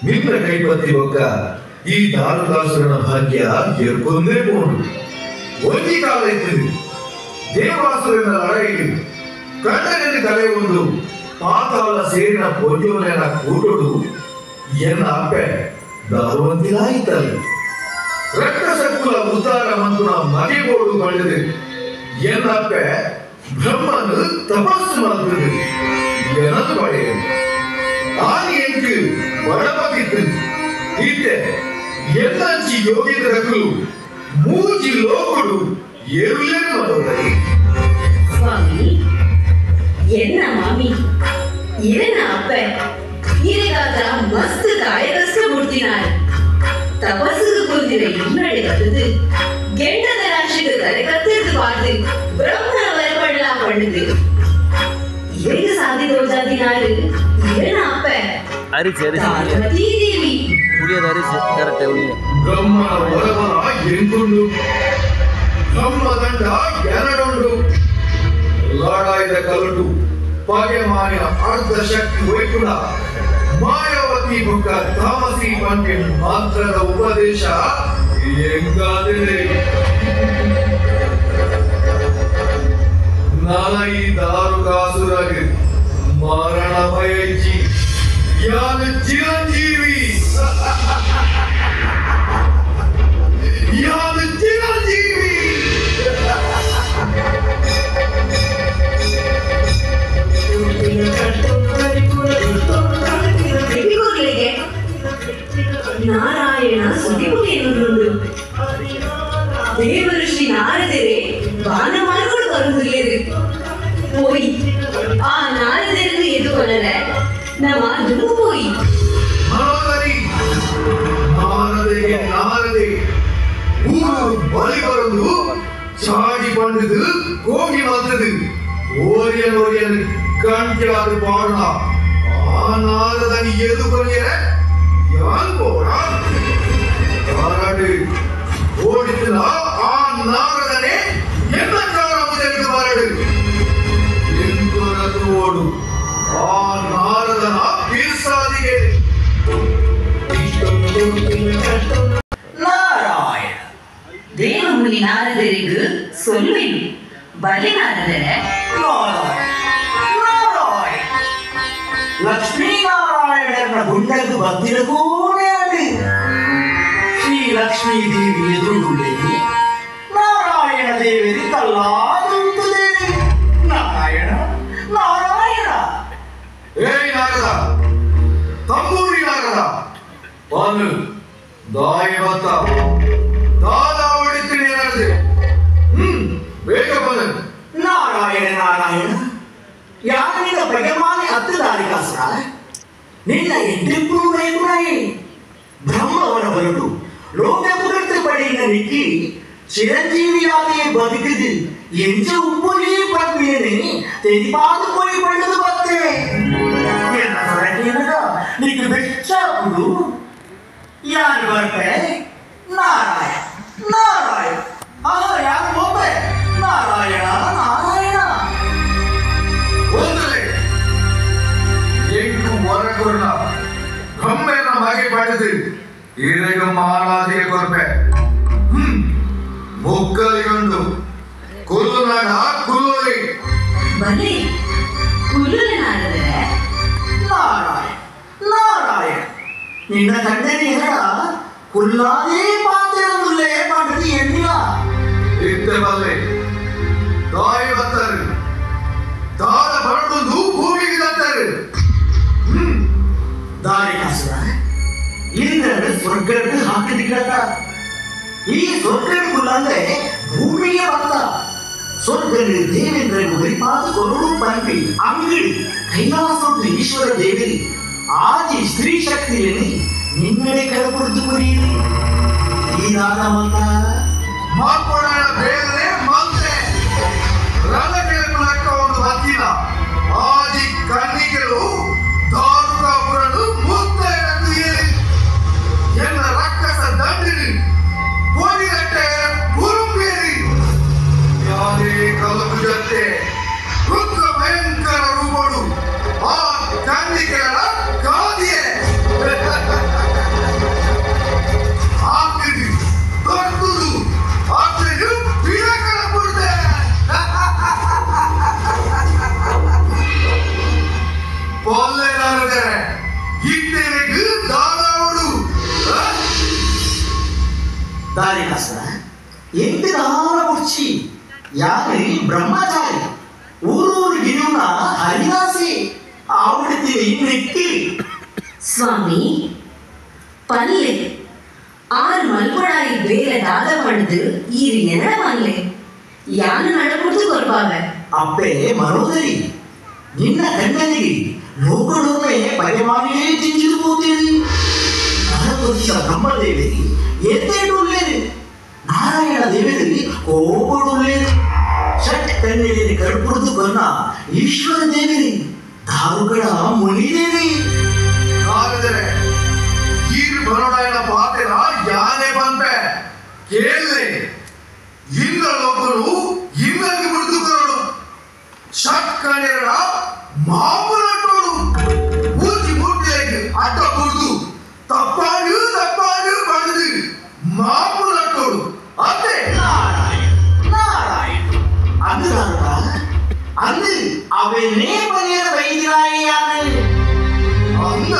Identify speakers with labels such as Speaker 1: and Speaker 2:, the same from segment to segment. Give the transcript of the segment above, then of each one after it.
Speaker 1: ನಿನ್ನ ಕೈಪತ್ತಿ ಒಕ್ಕ ಈ ದಾರುಕಾಸುರನ ಭಾಗ್ಯ ಎರ್ಕೊಂಡೇ ಬೋದು ಒಂಜಿ ಕಾಲ ಇತ್ತು ದೇವಾಸುರನ ಲಡಾಯಿಗೆ ಕಣ್ಣನಿನ ಕಲೆ ಒಂದು ಪಾತಾಳ ಸೇರಿನ ಪೊಂಜೋನೆನ ಕೂಟೋಡು ಎನ್ನ ಅಪ್ಪೆ ದಾರುವಂತಿಲಾಯಿತಲ್ಲ ರಕ್ತಸಕುಲ ಉದ್ಧಾರ ಮಂತುನ ಮಗೆಗೋಡು ಕಂಡದೆ ಎನ್ನ ಅಪ್ಪೆ ಬ್ರಹ್ಮನು ತಪಸ್ಸು ಮಾಡ್ತದೆ எனது பழைய ஆணியைக்கு வடபகித்து இtte ఎల్లంచి యోగితరకు మూచి లోకుడు ఎరులేను మదోదరి
Speaker 2: ಸ್ವಾಮಿ ಎನ್ನ ಮಾಮಿ ಏನ ಅಪ್ಪ ಇರಿಗಾದ ಮಸ್ತ್ ಕಾಯ ಕಷ್ಟ ಮುಡ್ತಿನಾರು ತಪಸ್ಸುಗೆ ಕುಂತಿರ ಇನ್ನಡೆ ಕತ್ತದು ಗೆಂಡದ ರಾಶಿಗೆ ತಲೆ ಕತ್ತಿರ್ದು ಪಾರ್ದು ಬ್ರಹ್ಮನ ವರಪಡ್ಲ ಪಂಡಿದು ಹೇಗೆ ಸಾಧಿತ ಜಾತಿನಾರು ಏನ ಅಪ್ಪ ಪಾರ್ವತೀ ದೇವಿ
Speaker 1: ಬ್ರಹ್ಮನ ವರವನ ಎಂದುಂಡು ಬ್ರಹ್ಮದಂಡ ಎರಡುಂಡು ಲಾಡಾಯ್ದ ಕಲಟು ಪಾಗೆಮಾನಿನ ಅರ್ಧ ಶಕ್ತಿ ವೈಕುಳ ಮಾಯಾವತಿ ಬುಕ್ಕ ತಾಮಸಿ ಪಂಕೆ ಮಾತ್ರದ ಉಪದೇಶ ಹೆಂಗಾದರೆ ನಾಯಿ ದಾರುಕಾಸುರಗೆ ಮರಣ ಭಯಜಿ ಯಾನು ಚಿರಂಜೀವಿ ಯಾನು ಚಿರಂಜೀವಿ
Speaker 2: ನಾರಾಯಣ ಸುದ್ದಿಪುಟಿಯನ್ನು ದೇವರು ಶ್ರೀ ನಾರದರೆ ಬಾನ ಮಾಡ್ಕೊಂಡು ಬರುವುದಿಲ್ಲ போய் ಆ ನಾರದೆರನ್ನು ಎದುಕೊಳ್ಳಲ ನಮ್ಮ ದುಂಬು போய்
Speaker 1: ನಾರದೆ ಊರು ಬಲಿ ಬರೋದು ಚಾಡಿ ಬಂದದು ಕೋಗಿ ಬಂದದು ಓರಿಯನ್ ಕಂಟಿಯಾದ ಪಾಡಣ ಆ ನಾರದನಿ ಎದುಕೊಳ್ಳೆ ಯಾನ್ போற பாராடு ஓடித்துல ஆ நாரதனே என்ன காரணமுதற்கு பாராடு ಎಂದೊರದು ಓಡು ಆ ನಾರದನ ಪೀರ್ಸಾದಿಗೆ
Speaker 2: ನಾರಾಯಣ ದೇವಮುನಿ ನಾರದರಿಗೂ சொல்வேன் ಬಲಿ ನಾರದರ
Speaker 3: ಲಕ್ಷ್ಮೀನಾರಾಯಣರ ಗುಂಡకు ಬಂದಿರಗೂನೇ ಅಡಿ ಶ್ರೀ ಲಕ್ಷ್ಮೀ ದೇವಿ ಎದುರುಗುಳ್ಳಿ ನಾರಾಯಣ ದೇವರಿ ಕಲ್ಲಾದುಂಟುದೇ ನಾರಾಯಣ ನಾರಾಯಣ
Speaker 1: ಏಯ್ ನಾರದ ತಂಬೂರಿ ನಾರದ ಬಾನು ದಾಯಿ ಬತ್ತ ದಾದ ಹೊಡಿತೀನಿ ಏನಾದ್ರೆ ಬೇಗ ಬನ
Speaker 3: ನಾರಾಯಣ ನಾರಾಯಣ ಯಾರಿನ ಬಗೆಮಾನಿ ಹತ್ತು ದಾರಿಕಾಸುರ ನಿನ್ನ ಎಂಟೆಂಪು ವೈಗುಣಾಯಿ ಬ್ರಹ್ಮವನ ಬರಡು ಲೋಕಪುರத்து படையின நிக்கி சிரஞ்சீவியாகிய பதுக்குது எஞ்ச உப்புலி பண்பியனே தெரிபாது போய் பண்ணது பத்தே என்ன சொல்றீங்கடா நீக்கு வெச்சாகுடு யார் வரப்பே நாராயண நாராயண ஆஹா யார் போப்பே நாராயண நாராயಣ
Speaker 1: ಒಂದಲೇ ಎಂಟು ವರಗುರುನ ಬ್ರಹ್ಮನ ಮಗೆ ಪಡೆದು ಈರೆಗ ಮಹಾರಾಜಿಗೆ ಕೊರ್ಪೆ ಮುಕ್ಕಲಿಗೊಂಡು ಕುಲ್ಲುನಾಡ ಕುಲ್ಲುಲಿ
Speaker 2: ಬಲಿ ಕುಲ್ಲುಲ ನಾರದರ
Speaker 3: ನಾರಾಯಣ ನಾರಾಯಣ ನಿನ್ನ ತಂದೆನಿ ಹೇಳ ಕುಲ್ಲಾದೇ ಪಾತ್ರದುಲ್ಲೇ ಪಡೆದು ಎನ್ನಿಲ್ಲ
Speaker 1: ಇತ್ತೆ ಬಲ್ಲೆ ದಾಯಿ ಬತ್ತರು ದಾದ ಬರಡುದು ಭೂಮಿಗೆ ತತ್ತರು
Speaker 3: ದಾರಿಕಾಸುರ ಇಂದ್ರನು ಸ್ವರ್ಗಕ್ಕೆ ಹಾಕಿದ ಈ ಸ್ವರ್ಗಕ್ಕುಳ್ಳಂದ್ರೆ ಭೂಮಿಗೆ ಬಂದ ಸ್ವರ್ಗದಲ್ಲಿ ದೇವೇಂದ್ರನು ಹರಿಪಾದ ಕೊರಡು ಪಂಪಿ ಅಂಗಡಿ ಕೈಲಾಸೊಟ್ಟು ಈಶ್ವರ ದೇವಿರಿ ಆದಿ ಸ್ತ್ರೀ ಶಕ್ತಿಯಲ್ಲಿ ನಿನ್ನಡೆ ಕಳಪುರದು ಕುರಿಯಿರಿ ಈನಾದ ಮಲ್ಲ
Speaker 1: ಮಾರ್ಪಡ ಬೇರೆ ಮಂತ್ರೆ ರಣಕೆಳಕ ಒಂದು ಹತ್ತಿರ ಆದಿ ಕಣ್ಣಿಗಳು ದಾರುಕಾಪುರನು ಮುತ್ತೈದು ಏರಿ ಎನ್ನ ರಕ್ಕಸ ದಂಡಿನಿ ಕೋಡಿಗಟ್ಟೆ ಗುರುಪೇರಿ ಯಾರೇ ಕಲಬು ಜೊತೆ ರುದ್ರ ಭಯಂಕರ ರೂಪಡು ಆ ಕಣ್ಣಿಗಳ ಗಾದಿಯೇ
Speaker 3: ದಾರಿಕಾಸುರ ಎಂಟಿದಾರ ಮುಚ್ಚಿ ಯಾರಿ ಬ್ರಹ್ಮಚಾರಿ ಊರೂರು ಗಿರಿಯುನ ಹರಿದಾಸಿ ಆವಡ್ತೀನಿ ಇನ್ನೆಕ್ಕಿ
Speaker 2: ಸ್ವಾಮಿ ಪಲ್ಲೆ ಆರು ಮಲ್ಪಡಾಯಿ ಬೇರೆ ದಾದ ಪಡೆದು ಈರು ಎನಡ ಮಲ್ಲೆ ಯಾನು ನಡಪುಡ್ದು ಕೊರ್ಪಾಗ
Speaker 3: ಅಪ್ಪೆ ಮನೋದರಿ ನಿನ್ನ ಕಣ್ಣನಿಗೆ ಲೋಕಡೊಮ್ಮೆ ಪಯಮಾನಿಯೇ ತಿಂಚಿದು ಹೋಗ್ತೀರಿ ನರಗೊತ್ತಿದ ಬ್ರಹ್ಮದೇವರಿ ಎದ್ದೇಳುಳ್ಳೇರಿ ನಾರಾಯಣ ದೇವರಿ ಕೋಪಡುಳ್ಳೇರಿ ಷಟ್ ಕಣ್ಣೆಯಲ್ಲಿ ಕಡ್ಪುಡ್ದು ಕೊನ್ನ ಈಶ್ವರ ದೇವರಿ ದಾರುಗಳ ಮುನಿದೇವಿ
Speaker 1: ಆದರೆ ಈರು ಬರೋಣ ಪಾತೆರ ಯಾನೇ ಬಂದೆ ಕೇಳಲೆ ಇಂದ ಲೋಕರು ಇಂದಕ್ಕೆ ಬಿಡ್ದು ಕೊರೋಡು ಶಕ್ಕಣೆರ ಮಾಮೂಲಟ್ಟೋಡು ಊಚಿ ಮುಟ್ಟಿಗೆ ಅಡ್ಡ ಕುಡ್ದು ತಪ್ಪಾಡು ಬಡದು ಮಾಮೂಲಟ್ಟೋಡು ಅದೇ
Speaker 3: ನಾರಾಯಣ ಅಂದು ಅವನೇ ಮನೆಯ ವೈದ್ಯರಾಯಿಯಾನೆ
Speaker 1: ಅಂದ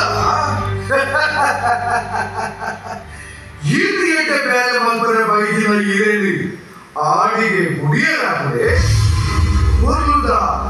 Speaker 1: ಈತ ಬೇರೆ ಮಲ್ಪರ ಬೈದಿನ ಇರೇನು ಆಡಿಗೆ ಮುಡಿಯಲಾಗದೆ ಹೊರಲುದ